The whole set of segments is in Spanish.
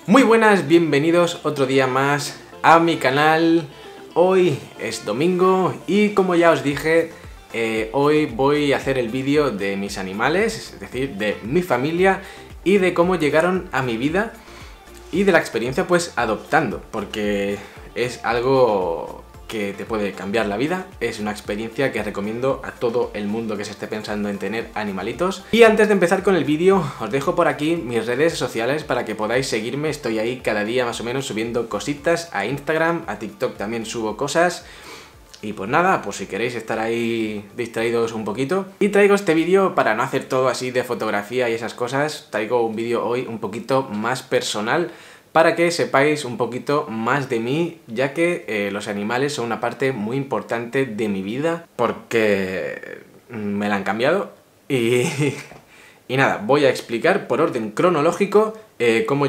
Muy buenas, bienvenidos otro día más a mi canal. Hoy es domingo y como ya os dije, hoy voy a hacer el vídeo de mis animales, es decir, de mi familia y de cómo llegaron a mi vida y de la experiencia pues adoptando, porque es algo que te puede cambiar la vida, es una experiencia que recomiendo a todo el mundo que se esté pensando en tener animalitos. Y antes de empezar con el vídeo, os dejo por aquí mis redes sociales para que podáis seguirme, estoy ahí cada día más o menos subiendo cositas a Instagram, a TikTok también subo cosas. Y pues nada, pues si queréis estar ahí distraídos un poquito. Y traigo este vídeo para no hacer todo así de fotografía y esas cosas, traigo un vídeo hoy un poquito más personal, para que sepáis un poquito más de mí, ya que los animales son una parte muy importante de mi vida, porque me la han cambiado y nada, voy a explicar por orden cronológico cómo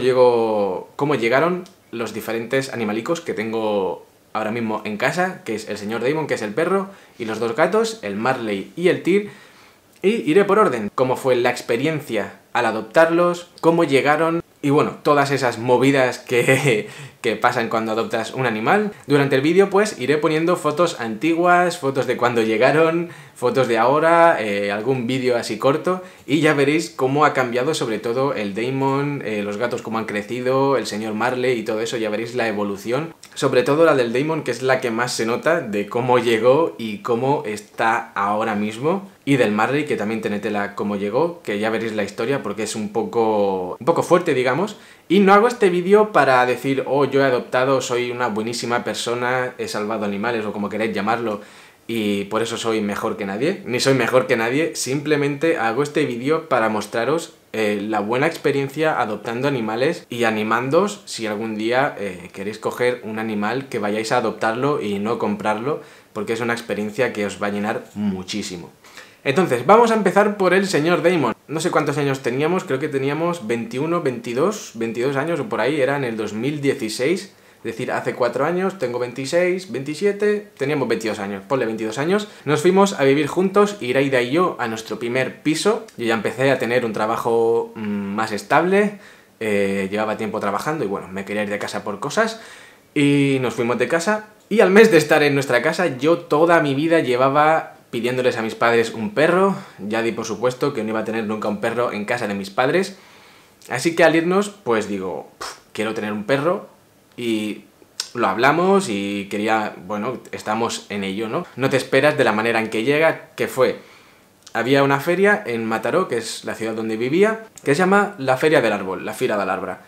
llegaron los diferentes animalicos que tengo ahora mismo en casa, que es el señor Damon, que es el perro, y los dos gatos, el Marley y el Tyr. Y iré por orden, cómo fue la experiencia al adoptarlos, cómo llegaron y bueno, todas esas movidas que pasan cuando adoptas un animal. Durante el vídeo pues iré poniendo fotos antiguas, fotos de cuando llegaron, fotos de ahora, algún vídeo así corto y ya veréis cómo ha cambiado sobre todo el Damon, los gatos cómo han crecido, el señor Marley y todo eso, ya veréis la evolución. Sobre todo la del Damon, que es la que más se nota de cómo llegó y cómo está ahora mismo. Y del Marley, que también tiene tela cómo llegó, que ya veréis la historia porque es un poco fuerte, digamos. Y no hago este vídeo para decir, oh, yo he adoptado, soy una buenísima persona, he salvado animales o como queréis llamarlo, y por eso soy mejor que nadie. Ni soy mejor que nadie, simplemente hago este vídeo para mostraros la buena experiencia adoptando animales y animándoos si algún día queréis coger un animal, que vayáis a adoptarlo y no comprarlo, porque es una experiencia que os va a llenar muchísimo. Entonces, vamos a empezar por el señor Damon. No sé cuántos años teníamos, creo que teníamos 21, 22 años o por ahí, era en el 2016. Es decir, hace 4 años, tengo 26, 27, teníamos 22 años, ponle 22 años. Nos fuimos a vivir juntos, Iraida y yo, a nuestro primer piso. Yo ya empecé a tener un trabajo más estable, llevaba tiempo trabajando y bueno, me quería ir de casa por cosas. Y nos fuimos de casa y al mes de estar en nuestra casa, yo toda mi vida llevaba pidiéndoles a mis padres un perro. Ya di por supuesto que no iba a tener nunca un perro en casa de mis padres. Así que al irnos, pues digo, quiero tener un perro. Y lo hablamos y quería, bueno, estamos en ello, ¿no? No te esperas de la manera en que llega, que fue, había una feria en Mataró, que es la ciudad donde vivía, que se llama la Feria del Árbol, la Fira del Arbra.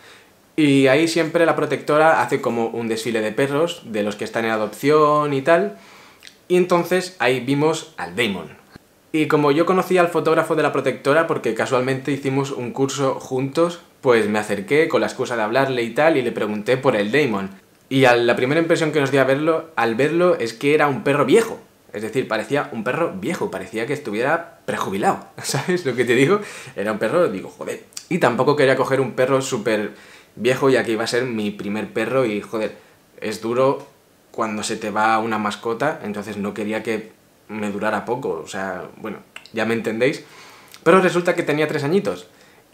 Y ahí siempre la protectora hace como un desfile de perros, de los que están en adopción y tal. Y entonces ahí vimos al Damon. Y como yo conocía al fotógrafo de la protectora, porque casualmente hicimos un curso juntos, pues me acerqué con la excusa de hablarle y tal, y le pregunté por el Damon. Y la primera impresión que nos dio al verlo es que era un perro viejo. Es decir, parecía un perro viejo, parecía que estuviera prejubilado, ¿sabes lo que te digo? Era un perro, digo, joder. Y tampoco quería coger un perro súper viejo, ya que iba a ser mi primer perro y, joder, es duro cuando se te va una mascota, entonces no quería que me durara poco, o sea, bueno, ya me entendéis. Pero resulta que tenía 3 añitos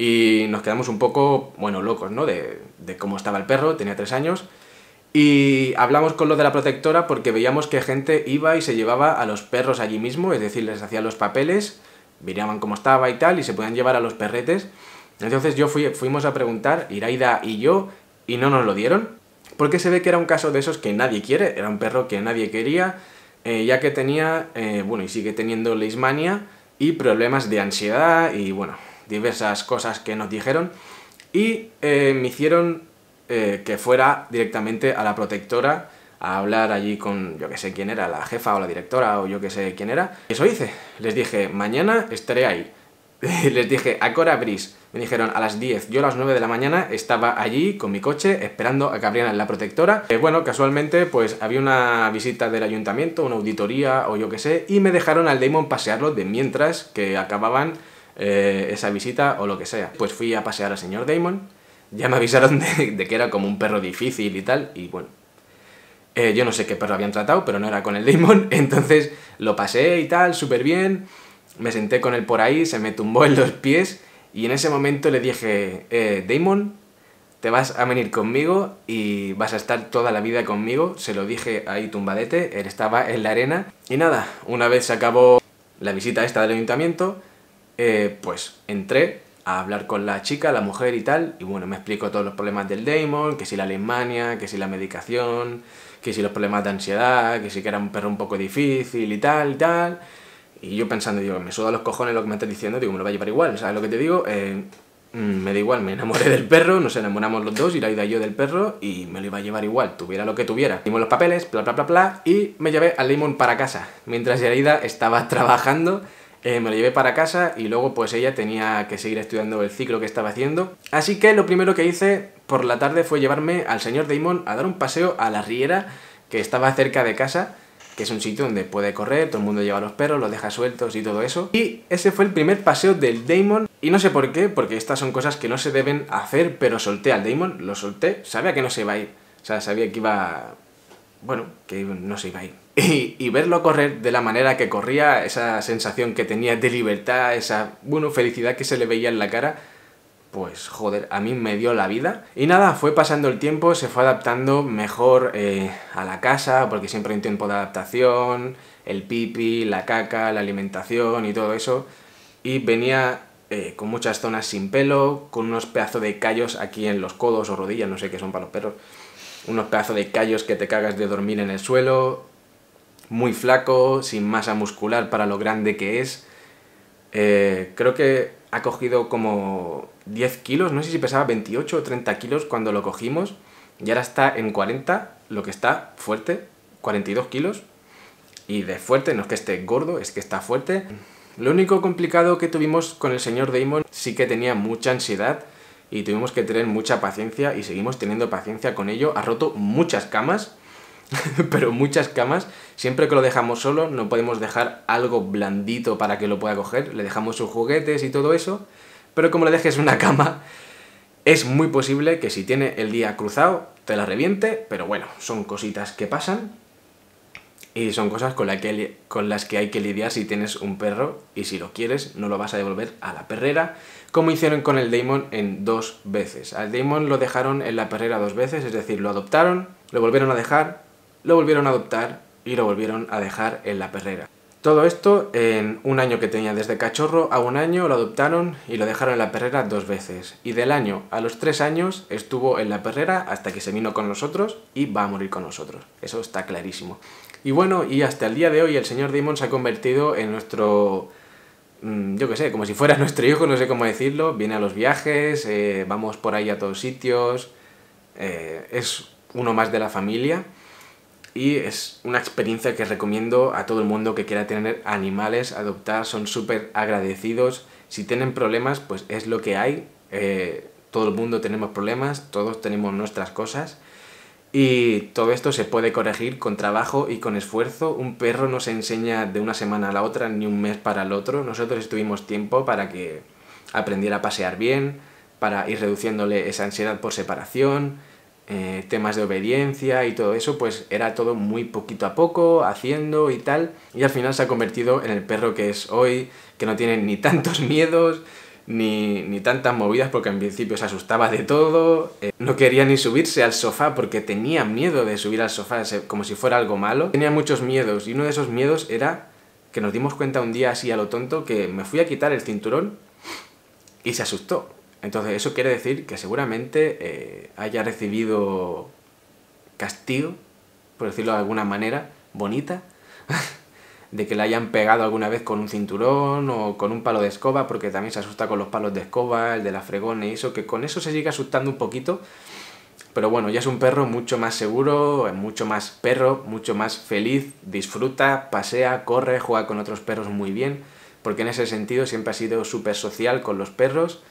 y nos quedamos un poco, bueno, locos, ¿no? De cómo estaba el perro, tenía 3 años. Y hablamos con lo de la protectora porque veíamos que gente iba y se llevaba a los perros allí mismo, es decir, les hacían los papeles, miraban cómo estaba y tal, y se podían llevar a los perretes. Entonces fuimos a preguntar, Iraida y yo, y no nos lo dieron. Porque se ve que era un caso de esos que nadie quiere, era un perro que nadie quería, ya que tenía, bueno, y sigue teniendo leishmania y problemas de ansiedad y, bueno, diversas cosas que nos dijeron. Y me hicieron que fuera directamente a la protectora a hablar allí con, yo que sé quién era, la jefa o la directora o yo que sé quién era. Eso hice, les dije, mañana estaré ahí. Les dije, ¿a qué hora abrís? Me dijeron a las 10, yo a las 9 de la mañana estaba allí con mi coche esperando a que abrieran la protectora. Bueno, casualmente pues había una visita del ayuntamiento, una auditoría o yo qué sé, y me dejaron al Damon pasearlo de mientras que acababan esa visita o lo que sea. Pues fui a pasear al señor Damon, ya me avisaron de que era como un perro difícil y tal, y bueno, yo no sé qué perro habían tratado, pero no era con el Damon, entonces lo pasé y tal, súper bien. Me senté con él por ahí, se me tumbó en los pies y en ese momento le dije, Damon, te vas a venir conmigo y vas a estar toda la vida conmigo. Se lo dije ahí tumbadete, él estaba en la arena. Y nada, una vez se acabó la visita esta del ayuntamiento, pues entré a hablar con la chica, la mujer y tal, y bueno, me explicó todos los problemas del Damon, que si la leishmania, que si la medicación, que si los problemas de ansiedad, que si que era un perro un poco difícil y tal, y tal. Y yo pensando, digo, me suda los cojones lo que me estás diciendo, digo, me lo va a llevar igual, ¿sabes lo que te digo? Me da igual, me enamoré del perro, nos enamoramos los dos, Iraida y yo del perro, y me lo iba a llevar igual, tuviera lo que tuviera. Dimos los papeles, bla bla bla bla, y me llevé al Damon para casa. Mientras Iraida estaba trabajando, me lo llevé para casa y luego pues ella tenía que seguir estudiando el ciclo que estaba haciendo. Así que lo primero que hice por la tarde fue llevarme al señor Damon a dar un paseo a la riera que estaba cerca de casa, que es un sitio donde puede correr, todo el mundo lleva a los perros, los deja sueltos y todo eso. Y ese fue el primer paseo del Damon, y no sé por qué, porque estas son cosas que no se deben hacer, pero solté al Damon, lo solté, sabía que no se iba a ir, o sea, sabía que iba... bueno, que no se iba a ir. Y verlo correr de la manera que corría, esa sensación que tenía de libertad, esa, bueno, felicidad que se le veía en la cara, pues joder, a mí me dio la vida. Y nada, fue pasando el tiempo, se fue adaptando mejor a la casa, porque siempre hay un tiempo de adaptación, el pipi, la caca, la alimentación y todo eso. Y venía con muchas zonas sin pelo, con unos pedazos de callos aquí en los codos o rodillas, no sé qué son para los perros. Unos pedazos de callos que te cagas de dormir en el suelo, muy flaco, sin masa muscular para lo grande que es. Creo que ha cogido como 10 kilos, no sé si pesaba 28 o 30 kilos cuando lo cogimos, y ahora está en 40, lo que está fuerte, 42 kilos, y de fuerte, no es que esté gordo, es que está fuerte. Lo único complicado que tuvimos con el señor Damon, sí que tenía mucha ansiedad, y tuvimos que tener mucha paciencia, y seguimos teniendo paciencia con ello. Ha roto muchas camas, pero muchas camas. Siempre que lo dejamos solo, no podemos dejar algo blandito para que lo pueda coger. Le dejamos sus juguetes y todo eso, pero como le dejes una cama, es muy posible que si tiene el día cruzado, te la reviente, pero bueno, son cositas que pasan. Y son cosas con las que hay que lidiar si tienes un perro, y si lo quieres no lo vas a devolver a la perrera, como hicieron con el Damon en 2 veces. Al Damon lo dejaron en la perrera 2 veces, es decir, lo adoptaron, lo volvieron a dejar, lo volvieron a adoptar y lo volvieron a dejar en la perrera. Todo esto en un año que tenía, desde cachorro a 1 año lo adoptaron y lo dejaron en la perrera 2 veces. Y del año a los 3 años estuvo en la perrera hasta que se vino con nosotros y va a morir con nosotros. Eso está clarísimo. Y bueno, y hasta el día de hoy el señor Damon se ha convertido en nuestro... yo qué sé, como si fuera nuestro hijo, no sé cómo decirlo. Viene a los viajes, vamos por ahí a todos sitios, es uno más de la familia. Y es una experiencia que recomiendo a todo el mundo que quiera tener animales, adoptar, son súper agradecidos. Si tienen problemas, pues es lo que hay. Todo el mundo tenemos problemas, todos tenemos nuestras cosas. Y todo esto se puede corregir con trabajo y con esfuerzo. Un perro no se enseña de una semana a la otra, ni un mes para el otro. Nosotros tuvimos tiempo para que aprendiera a pasear bien, para ir reduciéndole esa ansiedad por separación, temas de obediencia y todo eso, pues era todo muy poquito a poco, haciendo y tal, y al final se ha convertido en el perro que es hoy, que no tiene ni tantos miedos, ni tantas movidas, porque en principio se asustaba de todo, no quería ni subirse al sofá porque tenía miedo de subir al sofá, como si fuera algo malo. Tenía muchos miedos, y uno de esos miedos era que nos dimos cuenta un día así a lo tonto que me fui a quitar el cinturón y se asustó. Entonces eso quiere decir que seguramente haya recibido castigo, por decirlo de alguna manera, bonita, de que le hayan pegado alguna vez con un cinturón o con un palo de escoba, porque también se asusta con los palos de escoba, el de la fregona y eso, que con eso se sigue asustando un poquito. Pero bueno, ya es un perro mucho más seguro, mucho más perro, mucho más feliz, disfruta, pasea, corre, juega con otros perros muy bien, porque en ese sentido siempre ha sido súper social con los perros.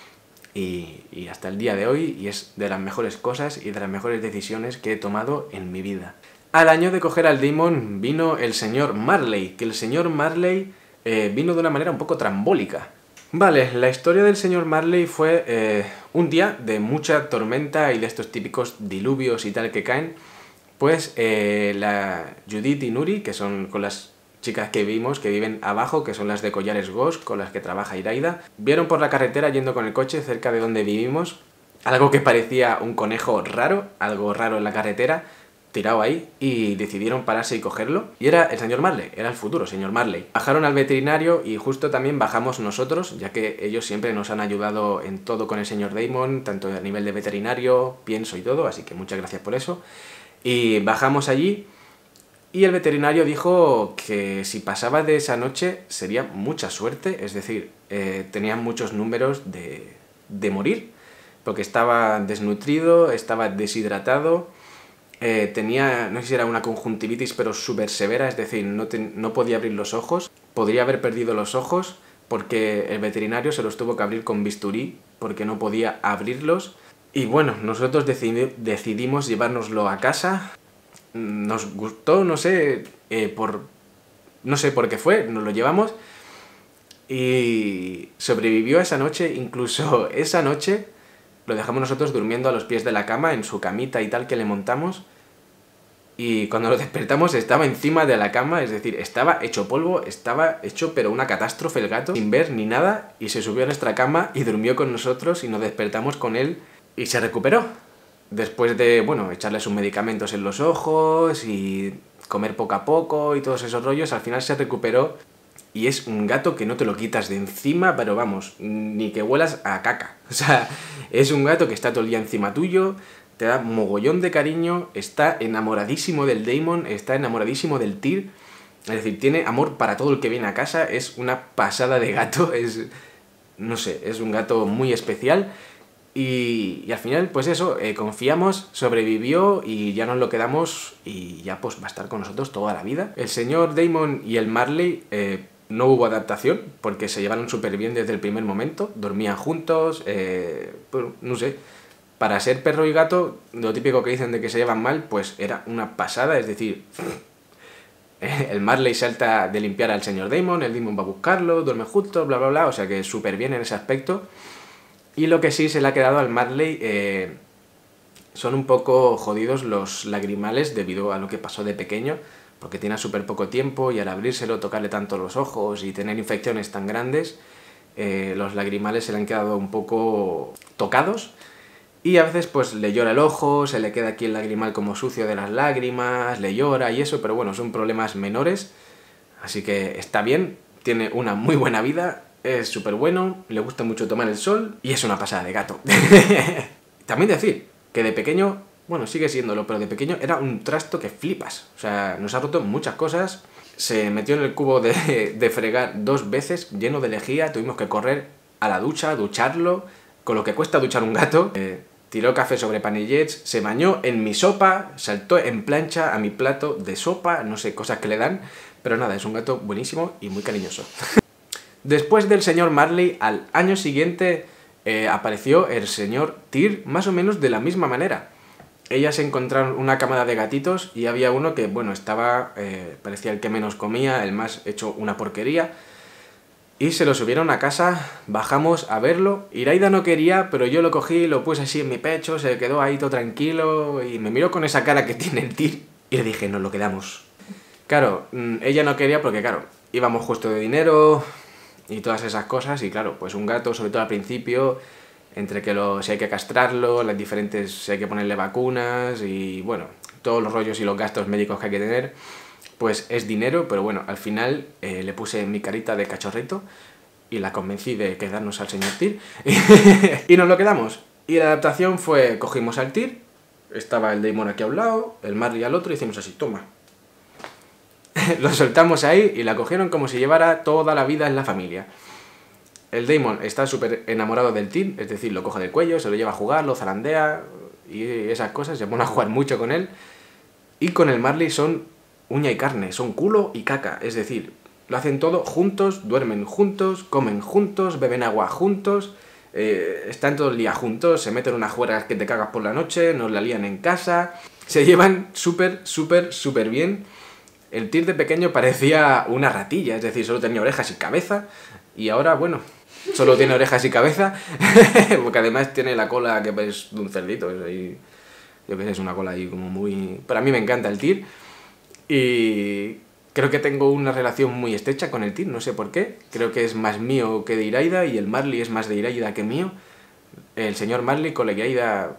Y hasta el día de hoy, y es de las mejores cosas y de las mejores decisiones que he tomado en mi vida. Al año de coger al Damon vino el señor Marley, que el señor Marley vino de una manera un poco trambólica. Vale, la historia del señor Marley fue un día de mucha tormenta y de estos típicos diluvios y tal que caen. Pues la Judith y Nuri, que son con las chicas que vimos, que viven abajo, que son las de Collares Ghost, con las que trabaja Iraida, vieron por la carretera yendo con el coche cerca de donde vivimos algo que parecía un conejo raro, algo raro en la carretera, tirado ahí, y decidieron pararse y cogerlo. Y era el señor Marley, era el futuro señor Marley. Bajaron al veterinario y justo también bajamos nosotros, ya que ellos siempre nos han ayudado en todo con el señor Damon, tanto a nivel de veterinario, pienso y todo, así que muchas gracias por eso. Y bajamos allí y el veterinario dijo que si pasaba de esa noche sería mucha suerte, es decir, tenían muchos números de morir, porque estaba desnutrido, estaba deshidratado, tenía, no sé si era una conjuntivitis, pero súper severa, es decir, no podía abrir los ojos, podría haber perdido los ojos, porque el veterinario se los tuvo que abrir con bisturí, porque no podía abrirlos. Y bueno, nosotros decidimos llevárnoslo a casa. Nos gustó, no sé, no sé por qué fue, nos lo llevamos y sobrevivió esa noche. Incluso esa noche lo dejamos nosotros durmiendo a los pies de la cama, en su camita y tal que le montamos, y cuando lo despertamos estaba encima de la cama, es decir, estaba hecho polvo, estaba hecho pero una catástrofe el gato, sin ver ni nada, y se subió a nuestra cama y durmió con nosotros y nos despertamos con él y se recuperó. Después de, bueno, echarle sus medicamentos en los ojos y comer poco a poco y todos esos rollos, al final se recuperó y es un gato que no te lo quitas de encima, pero vamos, ni que huelas a caca. O sea, es un gato que está todo el día encima tuyo, te da mogollón de cariño, está enamoradísimo del Damon, está enamoradísimo del Tyr, es decir, tiene amor para todo el que viene a casa, es una pasada de gato, es, no sé, es un gato muy especial. Y al final, pues eso, confiamos, sobrevivió y ya nos lo quedamos y ya pues va a estar con nosotros toda la vida. El señor Damon y el Marley no hubo adaptación porque se llevaron súper bien desde el primer momento, dormían juntos, pues, no sé, para ser perro y gato, lo típico que dicen de que se llevan mal, pues era una pasada, es decir, el Marley salta de limpiar al señor Damon, el Damon va a buscarlo, duermen juntos, bla bla bla, o sea que súper bien en ese aspecto. Y lo que sí se le ha quedado al Marley son un poco jodidos los lagrimales debido a lo que pasó de pequeño, porque tiene súper poco tiempo y al abrírselo, tocarle tanto los ojos y tener infecciones tan grandes, los lagrimales se le han quedado un poco tocados y a veces pues le llora el ojo, se le queda aquí el lagrimal como sucio de las lágrimas, le llora y eso, pero bueno, son problemas menores, así que está bien, tiene una muy buena vida. Es súper bueno, le gusta mucho tomar el sol y es una pasada de gato. También decir que de pequeño, bueno, sigue siéndolo, pero de pequeño era un trasto que flipas. O sea, nos ha roto muchas cosas. Se metió en el cubo de fregar 2 veces, lleno de lejía. Tuvimos que correr a la ducha, ducharlo, con lo que cuesta duchar un gato. Tiró café sobre panellets, se bañó en mi sopa, saltó en plancha a mi plato de sopa, no sé, cosas que le dan. Pero nada, es un gato buenísimo y muy cariñoso. Después del señor Marley, al año siguiente apareció el señor Tyr, más o menos de la misma manera. Ellas encontraron una camada de gatitos y había uno que, bueno, estaba, parecía el que menos comía, el más hecho una porquería. Y se lo subieron a casa, bajamos a verlo. Iraida no quería, pero yo lo cogí, lo puse así en mi pecho, se quedó ahí todo tranquilo y me miró con esa cara que tiene el Tyr y le dije, nos lo quedamos. Claro, ella no quería porque, claro, íbamos justo de dinero y todas esas cosas, y claro, pues un gato, sobre todo al principio, entre que si hay que castrarlo, las diferentes, si hay que ponerle vacunas y bueno, todos los rollos y los gastos médicos que hay que tener, pues es dinero, pero bueno, al final le puse mi carita de cachorrito y la convencí de quedarnos al señor Tyr y nos lo quedamos. Y la adaptación fue, cogimos al Tyr, estaba el Damon aquí a un lado, el Marley al otro y hicimos así, toma. Lo soltamos ahí y la cogieron como si llevara toda la vida en la familia. El Damon está súper enamorado del Tyr, es decir, lo coge del cuello, se lo lleva a jugar, lo zarandea y esas cosas, se pone a jugar mucho con él. Y con el Marley son uña y carne, son culo y caca, es decir, lo hacen todo juntos, duermen juntos, comen juntos, beben agua juntos, están todo el día juntos, se meten unas juergas que te cagas por la noche, nos la lían en casa, se llevan súper bien. El Tyr de pequeño parecía una ratilla, es decir, solo tenía orejas y cabeza, y ahora, bueno, solo tiene orejas y cabeza, porque además tiene la cola que es de un cerdito, es ahí, yo qué sé, es una cola ahí como muy... Pero a mí me encanta el Tyr, y creo que tengo una relación muy estrecha con el Tyr, no sé por qué, creo que es más mío que de Iraida, y el Marley es más de Iraida que mío, El señor Marley con la que Aida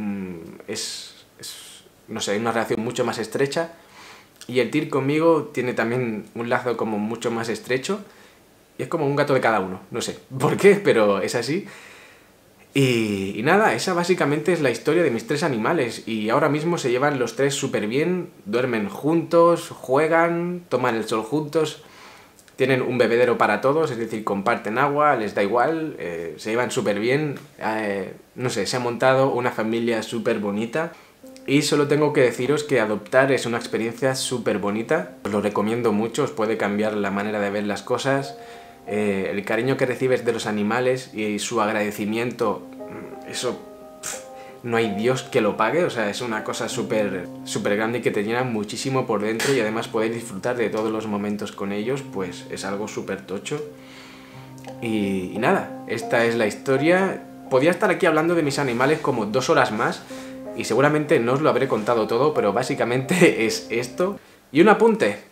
no sé, una relación mucho más estrecha. Y el Tyr conmigo tiene también un lazo como mucho más estrecho. Y es como un gato de cada uno. No sé por qué, pero es así. Y nada, esa básicamente es la historia de mis 3 animales. Y ahora mismo se llevan los 3 súper bien. Duermen juntos, juegan, toman el sol juntos. Tienen un bebedero para todos, es decir, comparten agua, les da igual, se llevan súper bien. No sé, se ha montado una familia súper bonita. Y solo tengo que deciros que adoptar es una experiencia súper bonita. Os lo recomiendo mucho, os puede cambiar la manera de ver las cosas. El cariño que recibes de los animales y su agradecimiento, eso no hay Dios que lo pague, o sea, es una cosa súper grande y que te llena muchísimo por dentro, y además poder disfrutar de todos los momentos con ellos, pues es algo súper tocho. Y nada, esta es la historia. Podría estar aquí hablando de mis animales como 2 horas más, y seguramente no os lo habré contado todo, pero básicamente es esto. Y un apunte,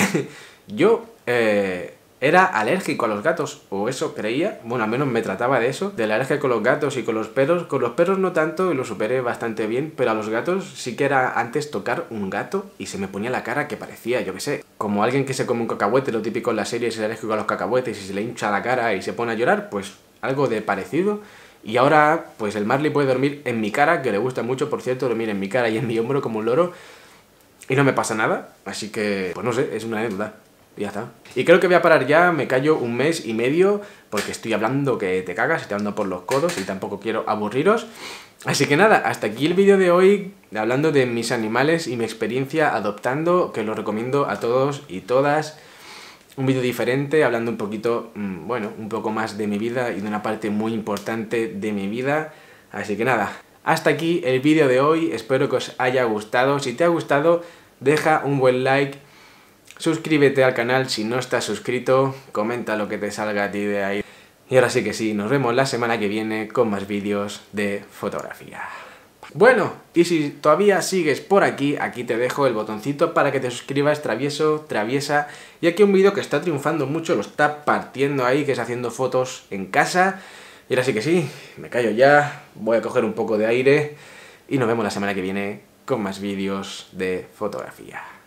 yo era alérgico a los gatos, o eso creía, bueno, al menos me trataba de eso, de la alergia con los gatos y con los perros no tanto, y lo superé bastante bien, pero a los gatos sí que era antes tocar un gato y se me ponía la cara que parecía, yo qué sé, como alguien que se come un cacahuete, lo típico en las series, es alérgico a los cacahuetes y se le hincha la cara y se pone a llorar, pues algo de parecido. Y ahora, pues el Marley puede dormir en mi cara, que le gusta mucho, por cierto, dormir en mi cara y en mi hombro como un loro, y no me pasa nada, así que, pues no sé, es una anécdota. Ya está. Y creo que voy a parar ya, me callo 1 mes y medio, porque estoy hablando que te cagas, estoy hablando por los codos y tampoco quiero aburriros. Así que nada, hasta aquí el vídeo de hoy, hablando de mis animales y mi experiencia adoptando, que lo recomiendo a todos y todas. Un vídeo diferente, hablando un poquito, bueno, un poco más de mi vida y de una parte muy importante de mi vida. Así que nada, hasta aquí el vídeo de hoy, espero que os haya gustado. Si te ha gustado, deja un buen like. Suscríbete al canal si no estás suscrito, comenta lo que te salga a ti de ahí. Y ahora sí que sí, nos vemos la semana que viene con más vídeos de fotografía. Bueno, y si todavía sigues por aquí, aquí te dejo el botoncito para que te suscribas, travieso, traviesa. Y aquí un vídeo que está triunfando mucho, lo está partiendo ahí, que es haciendo fotos en casa. Y ahora sí que sí, me callo ya, voy a coger un poco de aire y nos vemos la semana que viene con más vídeos de fotografía.